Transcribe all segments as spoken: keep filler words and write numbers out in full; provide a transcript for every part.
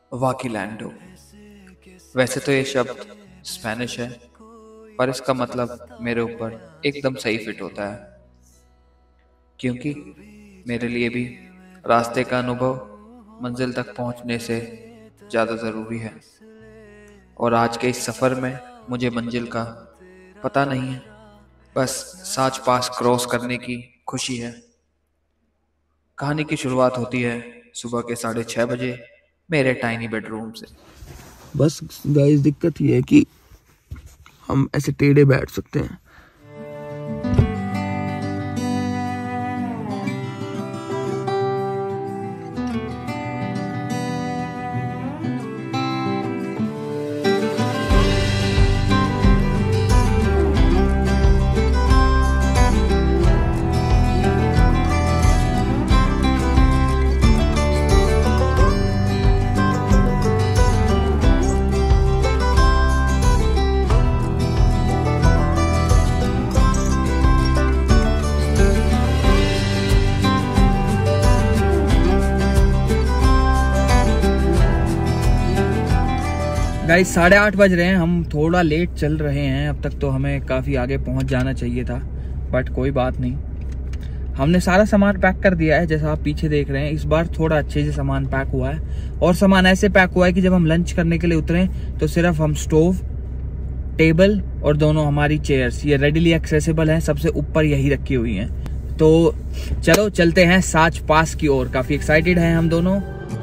वाकीलैंडो। वैसे तो ये शब्द स्पेनिश है, पर इसका मतलब मेरे ऊपर एकदम सही फिट होता है, क्योंकि मेरे लिए भी रास्ते का अनुभव मंजिल तक पहुंचने से ज़्यादा ज़रूरी है। और आज के इस सफ़र में मुझे मंजिल का पता नहीं है, बस साच पास क्रॉस करने की खुशी है। कहानी की शुरुआत होती है सुबह के साढ़े छः बजे मेरे टाइनी बेडरूम से। बस गाइस दिक्कत ये है कि हम ऐसे टेढ़े बैठ सकते हैं। गाइस साढ़े आठ बज रहे हैं, हम थोड़ा लेट चल रहे हैं। अब तक तो हमें काफ़ी आगे पहुंच जाना चाहिए था, बट कोई बात नहीं। हमने सारा सामान पैक कर दिया है, जैसा आप पीछे देख रहे हैं। इस बार थोड़ा अच्छे से सामान पैक हुआ है, और सामान ऐसे पैक हुआ है कि जब हम लंच करने के लिए उतरे तो सिर्फ हम स्टोव, टेबल और दोनों हमारी चेयर्स ये रेडिली एक्सेसिबल हैं, सबसे ऊपर यही रखी हुई हैं। तो चलो चलते हैं साच पास की ओर। काफ़ी एक्साइटेड हैं हम दोनों।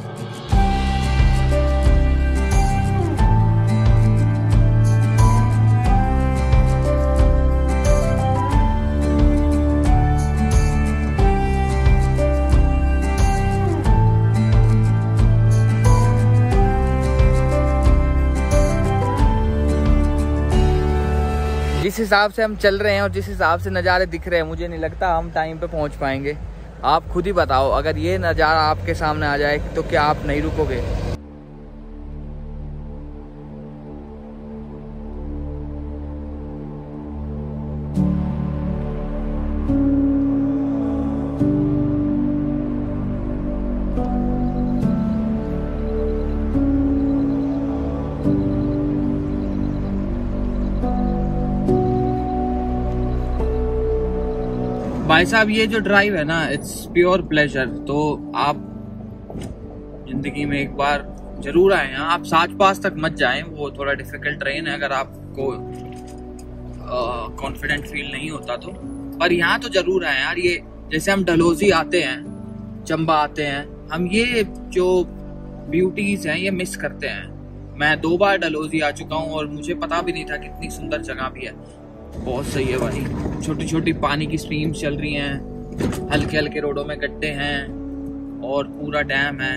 जिस हिसाब से हम चल रहे हैं और जिस हिसाब से नज़ारे दिख रहे हैं, मुझे नहीं लगता हम टाइम पे पहुंच पाएंगे। आप खुद ही बताओ, अगर ये नज़ारा आपके सामने आ जाए तो क्या आप नहीं रुकोगे? भाई साहब, ये जो ड्राइव है ना, इट्स प्योर प्लेजर। तो आप जिंदगी में एक बार जरूर आए हैं। आप साच पास तक मत जाएं, वो थोड़ा डिफिकल्ट ट्रेन है अगर आपको कॉन्फिडेंट फील नहीं होता तो। पर यहाँ तो जरूर आए यार। ये जैसे हम डलहौजी आते हैं, चंबा आते हैं, हम ये जो ब्यूटीज हैं ये मिस करते हैं। मैं दो बार डलहौजी आ चुका हूँ और मुझे पता भी नहीं था कितनी सुंदर जगह भी है। बहुत सही है भाई। छोटी छोटी पानी की स्ट्रीम्स चल रही हैं, हल्के हल्के रोडों में गड्ढे हैं और पूरा डैम है।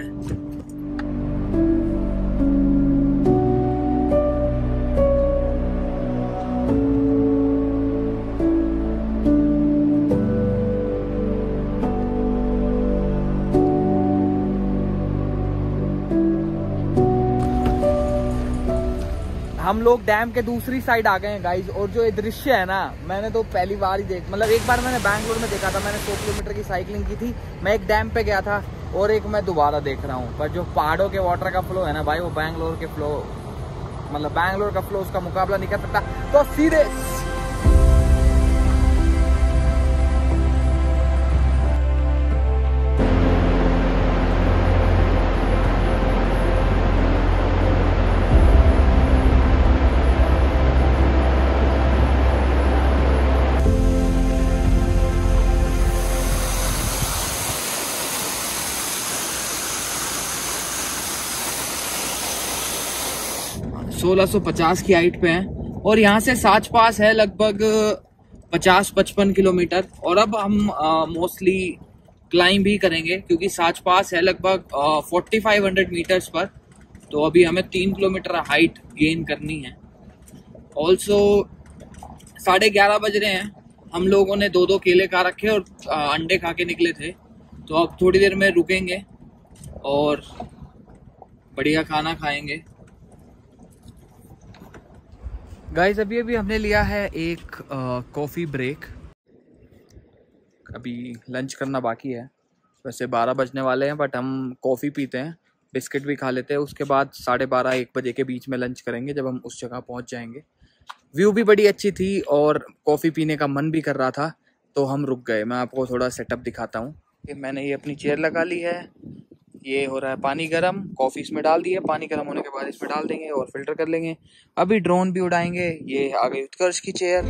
हम लोग डैम के दूसरी साइड आ गए हैं गाइज। और जो ये दृश्य है ना, मैंने तो पहली बार ही देख मतलब एक बार मैंने बैंगलोर में देखा था। मैंने सौ किलोमीटर की साइकिलिंग की थी, मैं एक डैम पे गया था, और एक मैं दोबारा देख रहा हूँ। पर जो पहाड़ों के वाटर का फ्लो है ना भाई, वो बैंगलोर के फ्लो मतलब बैंगलोर का फ्लो उसका मुकाबला नहीं कर सकता। तो सीधे सोलह सौ पचास की हाइट पे हैं, और यहाँ से साच पास है लगभग पचास पचपन किलोमीटर। और अब हम मोस्टली क्लाइंब भी करेंगे, क्योंकि साच पास है लगभग फोर्टी फाइव हंड्रेड मीटर्स पर। तो अभी हमें तीन किलोमीटर हाइट गेन करनी है। ऑल्सो साढ़े ग्यारह बज रहे हैं। हम लोगों ने दो दो केले खा रखे और आ, अंडे खा के निकले थे। तो अब थोड़ी देर में रुकेंगे और बढ़िया खाना खाएंगे। गाइस अभी अभी हमने लिया है एक कॉफ़ी ब्रेक। अभी लंच करना बाकी है। वैसे बारह बजने वाले हैं, बट हम कॉफ़ी पीते हैं बिस्किट भी खा लेते हैं। उसके बाद साढ़े बारह एक बजे के बीच में लंच करेंगे जब हम उस जगह पहुंच जाएंगे। व्यू भी बड़ी अच्छी थी और कॉफ़ी पीने का मन भी कर रहा था, तो हम रुक गए। मैं आपको थोड़ा सेटअप दिखाता हूँ कि मैंने ये अपनी चेयर लगा ली है, ये हो रहा है पानी गरम, कॉफ़ी इसमें डाल दी है, पानी गर्म होने के बाद इसमें डाल देंगे और फिल्टर कर लेंगे। अभी ड्रोन भी उड़ाएंगे। ये आ गई उत्कर्ष की चेयर।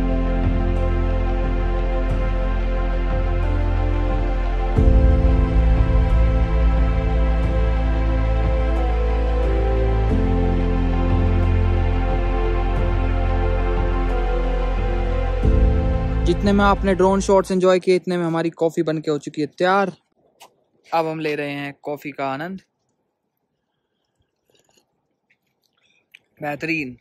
जितने में आपने ड्रोन शॉट्स एंजॉय किए, इतने में हमारी कॉफ़ी बन के हो चुकी है तैयार। अब हम ले रहे हैं कॉफ़ी का आनंद। बेहतरीन।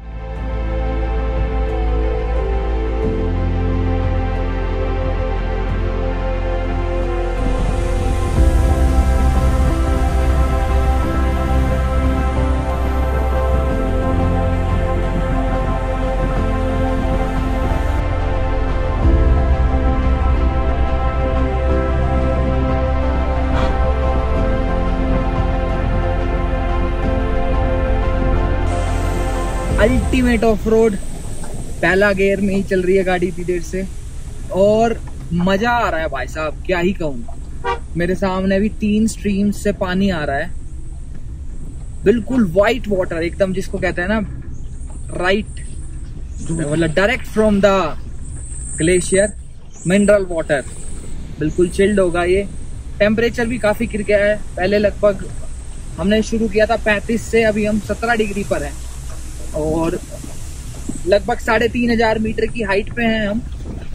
अल्टीमेट ऑफ रोड, पहला गियर में ही चल रही है गाड़ी इतनी देर से और मजा आ रहा है भाई साहब, क्या ही कहूँ। मेरे सामने भी तीन स्ट्रीम्स से पानी आ रहा है, बिल्कुल वाइट वाटर एकदम, जिसको कहते हैं ना राइट, मतलब direct from the glacier, mineral water, बिल्कुल चिल्ड होगा ये। टेम्परेचर भी काफी गिर गया है, पहले लगभग हमने शुरू किया था पैंतीस से, अभी हम सत्रह डिग्री पर हैं और लगभग साढ़े तीन हजार मीटर की हाइट पे हैं हम।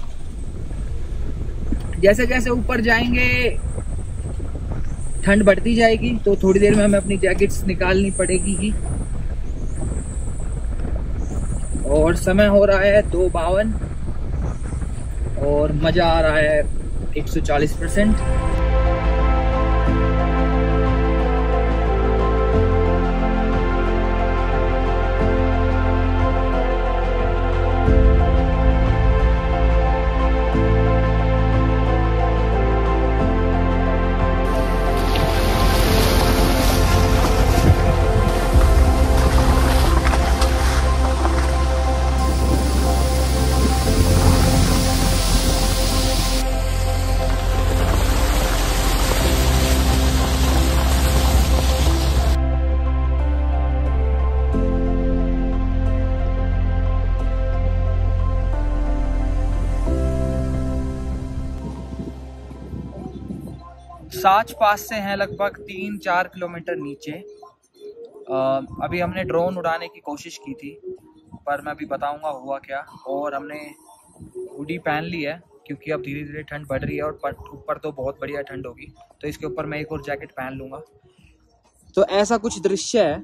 जैसे जैसे ऊपर जाएंगे ठंड बढ़ती जाएगी, तो थोड़ी देर में हमें अपनी जैकेट्स निकालनी पड़ेगी ही। और समय हो रहा है दो बावन और मजा आ रहा है एक सौ चालीस परसेंट। साच पास से हैं लगभग तीन चार किलोमीटर नीचे। आ, अभी हमने ड्रोन उड़ाने की कोशिश की थी, पर मैं अभी बताऊंगा हुआ क्या। और हमने हुडी पहन ली है क्योंकि अब धीरे धीरे ठंड बढ़ रही है और ऊपर तो बहुत बढ़िया ठंड होगी, तो इसके ऊपर मैं एक और जैकेट पहन लूँगा। तो ऐसा कुछ दृश्य है।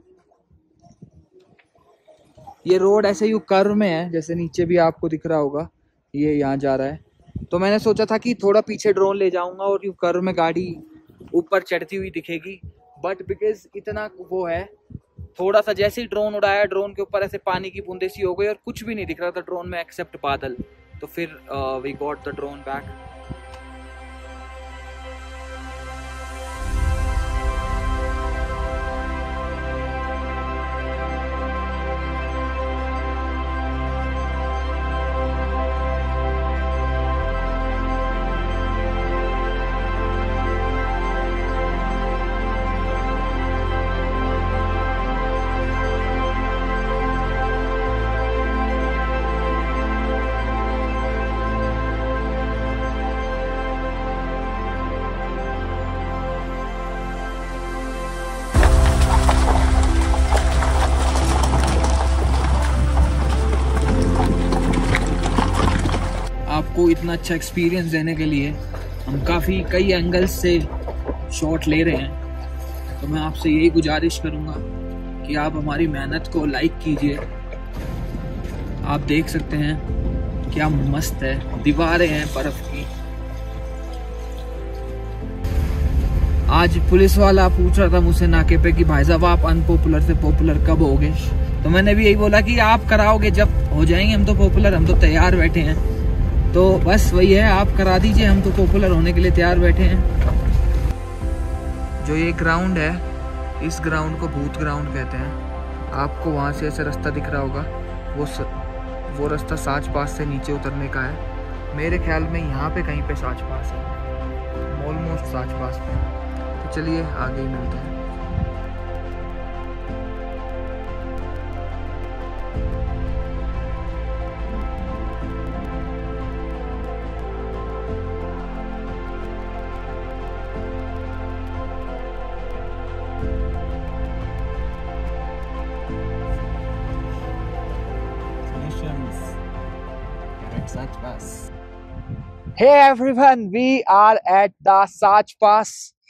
ये रोड ऐसे यू कर्व में है, जैसे नीचे भी आपको दिख रहा होगा, ये यहाँ जा रहा है। तो मैंने सोचा था कि थोड़ा पीछे ड्रोन ले जाऊंगा और यू कर्व में गाड़ी ऊपर चढ़ती हुई दिखेगी, बट बिकॉज इतना वो है, थोड़ा सा जैसे ही ड्रोन उड़ाया, ड्रोन के ऊपर ऐसे पानी की बूंदे सी हो गई और कुछ भी नहीं दिख रहा था ड्रोन में एक्सेप्ट बादल। तो फिर we got the drone back. आपको इतना अच्छा एक्सपीरियंस देने के लिए हम काफ़ी कई एंगल्स से शॉट ले रहे हैं। तो मैं आपसे यही गुजारिश करूंगा कि आप हमारी मेहनत को लाइक कीजिए। आप देख सकते हैं क्या मस्त है, दीवारें हैं बर्फ की। आज पुलिस वाला पूछ रहा था मुझसे नाके पे कि भाई साहब आप अनपॉपुलर से पॉपुलर कब होगे, तो मैंने भी यही बोला कि आप कराओगे, जब हो जाएंगे हम तो पॉपुलर, हम तो तैयार बैठे हैं। तो बस वही है, आप करा दीजिए, हम तो पॉपुलर होने के लिए तैयार बैठे हैं। जो ये ग्राउंड है इस ग्राउंड को भूत ग्राउंड कहते हैं। आपको वहाँ से ऐसा रास्ता दिख रहा होगा, वो स, वो रास्ता साच पास से नीचे उतरने का है। मेरे ख्याल में यहाँ पे कहीं पे साच पास है, ऑलमोस्ट साच पास पे। तो चलिए आगे ही मिलते हैं। Sach Pass. Hey everyone, we are at the Sach Pass.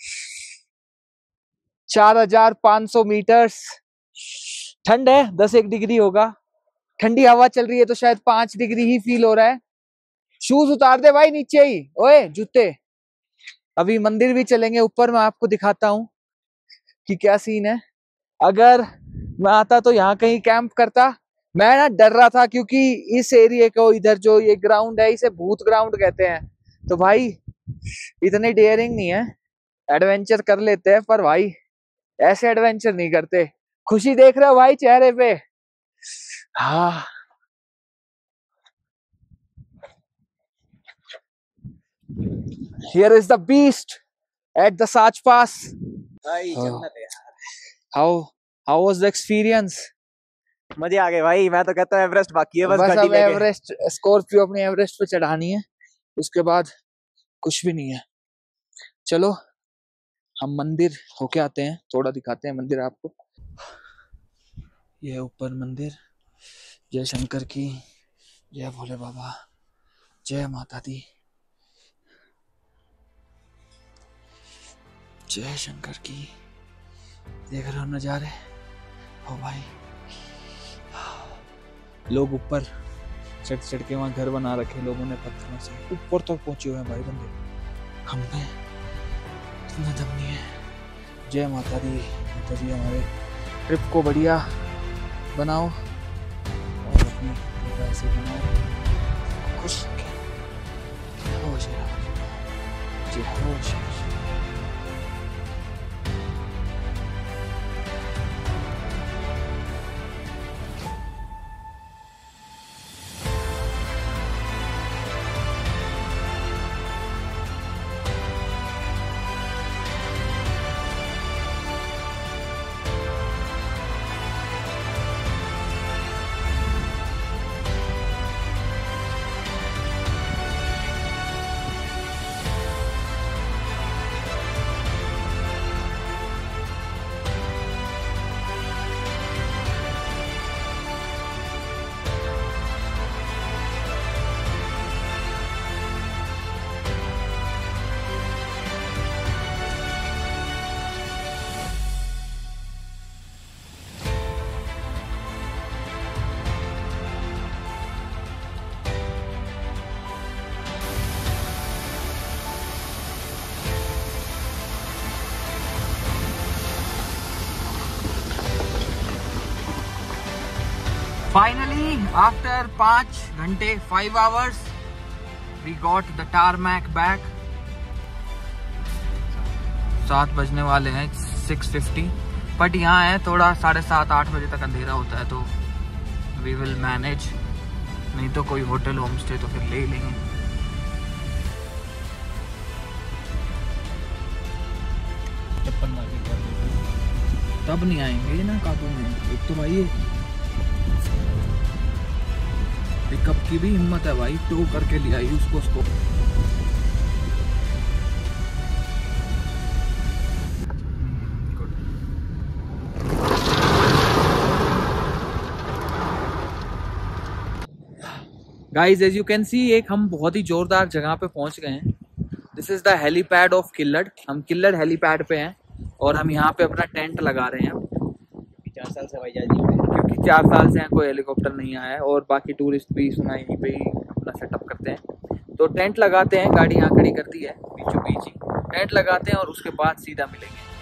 चार हजार पाँच सौ मीटर्स। ठंड है, दस एक डिग्री होगा। ठंडी हवा चल रही है तो शायद पांच डिग्री ही फील हो रहा है। शूज उतार दे भाई नीचे ही, ओए जूते। अभी मंदिर भी चलेंगे ऊपर, मैं आपको दिखाता हूँ कि क्या सीन है। अगर मैं आता तो यहाँ कहीं कैंप करता। मैं ना डर रहा था क्योंकि इस एरिया को, इधर जो ये ग्राउंड है, इसे भूत ग्राउंड कहते हैं। तो भाई इतने डेयरिंग नहीं है, एडवेंचर कर लेते हैं पर भाई ऐसे एडवेंचर नहीं करते। खुशी देख रहे हो भाई चेहरे पे? हाँ, here is the beast at the Sach Pass. भाई जन्नत है यार। How how was the experience? मजे आ गए भाई। मैं तो कहता हूँ एवरेस्ट बाकी है, बस बस गाड़ी अब लेके। एवरेस्ट, स्कॉर्पियो अपनी एवरेस्ट पे चढ़ानी है, उसके बाद कुछ भी नहीं है। चलो हम मंदिर होके आते हैं, थोड़ा दिखाते हैं मंदिर आपको। ये ऊपर मंदिर, जय शंकर की, जय भोले बाबा, जय माता दी, जय शंकर की। देख रहे हो नजारे? ओ भाई, लोग ऊपर चढ़ चढ़ के वहाँ घर बना रखे लोगों ने पत्थरों से, ऊपर तक तो पहुंचे हुए हैं भाई बंदे। हम पे इतना दम नहीं है। जय माता दी। माता जी हमारे ट्रिप को बढ़िया बनाओ और अपनी ट्रिप ऐसे बनाओ, खुश रखें। जय हो जय हो जय हो जय हो। Finally, after पाँच घंटे, five hours, we got the tarmac back. सात बजने वाले हैं, six fifty. बट यहाँ है थोड़ा साढ़े सात आठ बजे तक अंधेरा होता है, तो we will manage. नहीं तो कोई होटल होम स्टे तो फिर ले ही लेंगे। तब नहीं आएंगे ना काबू में। एक तो भाई पिकअप की भी हिम्मत है भाई, टो करके ले आई उसको उसको। Guys as you can see, एक हम बहुत ही जोरदार जगह पे पहुंच गए हैं। This is the helipad of Killar. हम किल्लड़ हेलीपैड पे हैं और हम यहाँ पे अपना टेंट लगा रहे हैं। चार साल से भाई जाजी क्योंकि चार साल से कोई हेलीकॉप्टर नहीं आया है और बाकी टूरिस्ट भी सुना यहीं पे ही अपना सेटअप करते हैं। तो टेंट लगाते हैं, गाड़ी यहाँ खड़ी करती है बीचों बीच ही, टेंट लगाते हैं और उसके बाद सीधा मिलेंगे।